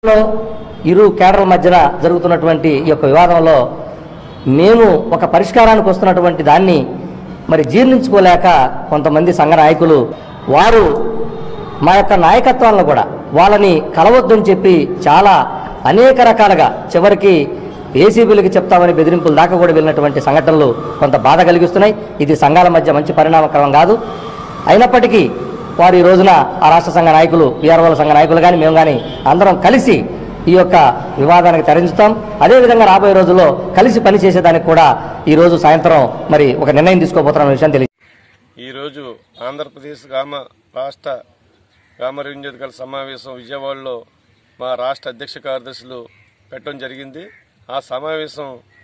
ఇరు కేడర్ల మధ్యన జరుగుతున్నటువంటి ఈ యొక్క వివాదంలో మేము ఒక పరిష్కారానికి వస్తున్నటువంటి దాన్ని మరి జీర్ణించుకోలేక కొంతమంది సంఘ నాయకులు వారు మా యొక్క నాయకత్వాలను కూడా వాళ్ళని కలవద్దని చెప్పి చాలా అనేక రకాలుగా చివరికి ఏసీబీలకు చెప్తామని బెదిరింపుల దాకా కూడా వెళ్ళినటువంటి సంఘటనలు కొంత బాధ కలిగిస్తున్నాయి. ఇది సంఘాల మధ్య మంచి పరిణామక్రమం కాదు. అయినప్పటికీ వారు ఈ రోజున ఆ రాష్ట్ర సంఘ నాయకులు, వీఆర్ఓల సంఘ నాయకులు కానీ మేము కానీ అందరం కలిసి ఈ యొక్క వివాదానికి తెరించుతాం. అదేవిధంగా రాబోయే రోజుల్లో కలిసి పనిచేసేదానికి కూడా ఈ రోజు సాయంత్రం మరి ఒక నిర్ణయం తీసుకోబోతున్న విషయం తెలియదు. ఈరోజు ఆంధ్రప్రదేశ్ రాష్ట్ర గ్రామ రెవెన్యూ సమావేశం విజయవాడలో మా రాష్ట్ర అధ్యక్ష కార్యదర్శులు పెట్టడం జరిగింది. ఆ సమావేశం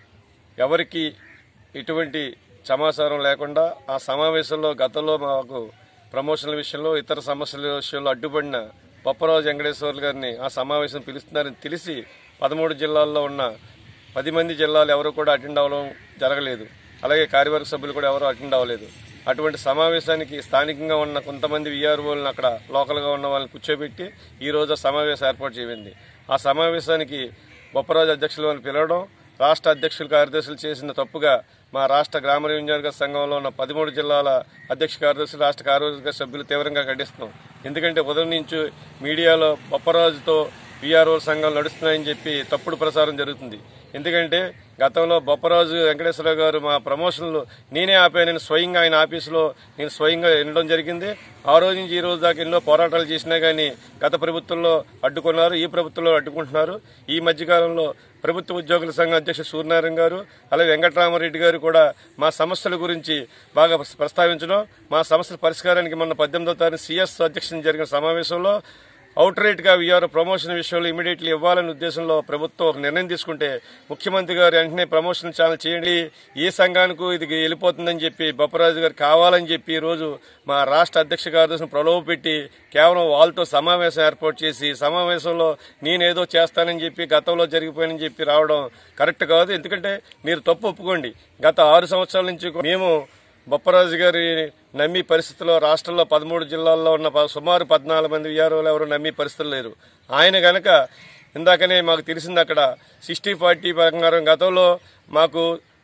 ఎవరికి ఎటువంటి సమాచారం లేకుండా ఆ సమావేశంలో గతంలో మాకు ప్రమోషన్ల విషయంలో ఇతర సమస్యల విషయంలో అడ్డుపడిన బొప్పరాజు వెంకటేశ్వర్లు గారిని ఆ సమావేశం పిలుస్తున్నారని తెలిసి 13 జిల్లాల్లో ఉన్న 10 మంది జిల్లాలు ఎవరు కూడా అటెండ్ అవ్వడం జరగలేదు. అలాగే కార్యవర్గ సభ్యులు కూడా ఎవరు అటెండ్ అవ్వలేదు. అటువంటి సమావేశానికి స్థానికంగా ఉన్న కొంతమంది వీఆర్ఓలను అక్కడ లోకల్గా ఉన్న వాళ్ళని కూర్చోబెట్టి ఈ రోజు సమావేశం ఏర్పాటు చేయింది. ఆ సమావేశానికి బొప్పరాజు అధ్యక్షులు అని పిలవడం రాష్ట్ర అధ్యక్షులు కార్యదర్శులు చేసిన తప్పుగా మా రాష్ట్ర గ్రామ రెవెన్యూ సంఘంలో ఉన్న 13 జిల్లాల అధ్యక్ష కార్యదర్శులు, రాష్ట్ర కార్యవర్గ సభ్యులు తీవ్రంగా ఖండిస్తున్నాం. ఎందుకంటే ఉదయం నుంచి మీడియాలో బొప్పరాజుతో వీఆర్ఓ సంఘాలు నడుస్తున్నాయని చెప్పి తప్పుడు ప్రసారం జరుగుతుంది. ఎందుకంటే గతంలో బొప్పరాజు వెంకటేశ్వరరావు గారు మా ప్రమోషన్లు నేనే ఆపానని స్వయంగా ఆయన ఆఫీసులో నేను స్వయంగా వినడం జరిగింది. ఆ రోజు నుంచి ఈ రోజు దాకా ఎన్నో పోరాటాలు చేసినా కానీ గత ప్రభుత్వంలో అడ్డుకున్నారు, ఈ ప్రభుత్వంలో అడ్డుకుంటున్నారు. ఈ మధ్యకాలంలో ప్రభుత్వ ఉద్యోగుల సంఘం అధ్యక్షుడు సూర్యనారాయణ గారు అలాగే వెంకటరామారెడ్డి గారు కూడా మా సమస్యల గురించి బాగా ప్రస్తావించడం, మా సమస్యల పరిష్కారానికి మొన్న 18వ తారీఖు సిఎస్ అధ్యక్షుని జరిగిన సమావేశంలో అవుట్ రైట్ గా వీఆర్ ప్రమోషన్ విషయంలో ఇమీడియట్లీ ఇవ్వాలనే ఉద్దేశంలో ప్రభుత్వం ఒక నిర్ణయం తీసుకుంటే ముఖ్యమంత్రి గారు వెంటనే ప్రమోషన్ ఛానల్ చేయండి, ఏ సంఘానికి ఇది వెళ్ళిపోతుందని చెప్పి బొప్పరాజు గారు కావాలని చెప్పి ఈ రోజు మా రాష్ట్ర అధ్యక్ష కార్యదర్శిని ప్రలోభ పెట్టి కేవలం వాళ్ళతో సమావేశం ఏర్పాటు చేసి సమావేశంలో నేనేదో చేస్తానని చెప్పి గతంలో జరిగిపోయానని చెప్పి రావడం కరెక్ట్ కాదు. ఎందుకంటే మీరు తప్పు ఒప్పుకోండి. గత 6 సంవత్సరాల నుంచి మేము బొప్పరాజు గారి నమ్మి పరిస్థితుల్లో రాష్ట్రంలో 13 జిల్లాల్లో ఉన్న సుమారు 14 మంది వీఆర్ఓలు ఎవరు నమ్మి పరిస్థితులు లేరు. ఆయన గనక ఇందాకనే మాకు తెలిసింది అక్కడ 60-40 ప్రకారం గతంలో మాకు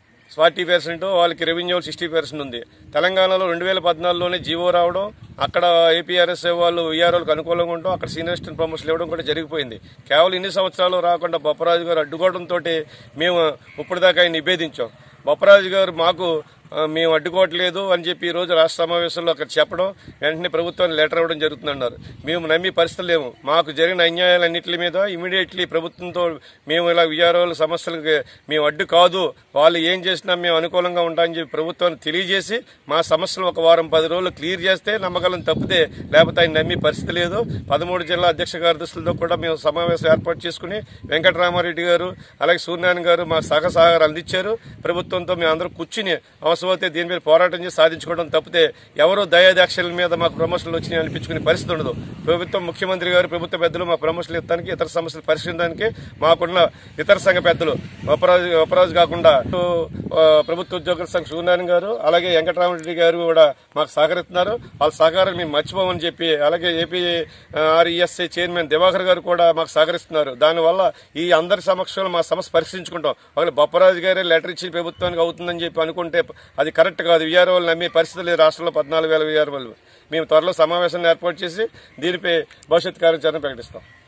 40%, వాళ్ళకి రెవెన్యూ 60% ఉంది. తెలంగాణలో 2014లోనే జీవో రావడం, అక్కడ ఏపీఆర్ఎస్ఏ వాళ్ళు వీఆర్ఓలకు అనుకూలంగా ఉండడం, అక్కడ సీనియర్ అసిస్టెంట్ ప్రమోషన్లు ఇవ్వడం కూడా జరిగిపోయింది. కేవలం ఇన్ని సంవత్సరాలు రాకుండా బొప్పరాజు గారు అడ్డుకోవడంతో మేము ఇప్పటిదాకా ఆయన నివేదించాం. బొప్పరాజు గారు మాకు మేము అడ్డుకోవట్లేదు అని చెప్పి ఈ రోజు రాష్ట్ర సమావేశంలో అక్కడ చెప్పడం, వెంటనే ప్రభుత్వాన్ని లెటర్ ఇవ్వడం జరుగుతుందన్నారు. మేము నమ్మి పరిస్థితులు లేము. మాకు జరిగిన అన్యాయాలన్నింటి మీద ఇమీడియట్లీ ప్రభుత్వంతో మేము ఇలా వీఆర్ఓల సమస్యలకు మేము అడ్డు కాదు, వాళ్ళు ఏం చేసినా మేము అనుకూలంగా ఉంటామని చెప్పి ప్రభుత్వాన్ని తెలియజేసి మా సమస్యలు ఒక వారం 10 రోజులు క్లియర్ చేస్తే నమ్మకాలను తప్పితే లేకపోతే ఆయన నమ్మి పరిస్థితి లేదు. 13 జిల్లా అధ్యక్ష కార్యదర్శులతో కూడా మేము సమావేశం ఏర్పాటు చేసుకుని వెంకటరామారెడ్డి గారు అలాగే సూర్యనారాయణ గారు మా సహకారం అందించారు. ప్రభుత్వంతో మేము అందరూ కూర్చుని అవసరమైతే దీని మీద పోరాటం చేసి సాధించుకోవడం తప్పితే ఎవరో దయాదాక్షల మీద మాకు ప్రమోషన్లు వచ్చినాయి అనిపించుకునే పరిస్థితి ఉండదు. ప్రభుత్వం, ముఖ్యమంత్రి గారు, ప్రభుత్వ పెద్దలు మా ప్రమోషన్లు ఇవ్వడానికి, ఇతర సమస్యలు పరిశీలించడానికి మాకున్న ఇతర సంఘ పెద్దలు బొప్పరాజు కాకుండా ప్రభుత్వ ఉద్యోగుల సంఘ సూర్యనారాయణ గారు అలాగే వెంకటరామరెడ్డి గారు కూడా మాకు సహకరిస్తున్నారు. వాళ్ళ సహకారం మేము మర్చిపోమని చెప్పి అలాగే ఏపీఆర్ఈఎస్ఐ చైర్మన్ దివాకర్ గారు కూడా మాకు సహకరిస్తున్నారు. దానివల్ల ఈ అందరి సమక్షంలో మా సమస్య పరిశీలించుకుంటాం. ఒకవేళ బొప్పరాజు గారే లెటర్ ఇచ్చి ప్రభుత్వానికి అవుతుందని చెప్పి అనుకుంటే అది కరెక్ట్ కాదు. వీఆర్ఓలు నమ్మే పరిస్థితి లేదు. రాష్ట్రంలో 14,000 వీఆర్ఓలు. మేము త్వరలో సమావేశాన్ని ఏర్పాటు చేసి దీనిపై భవిష్యత్ కార్యాచరణ ప్రకటిస్తాం.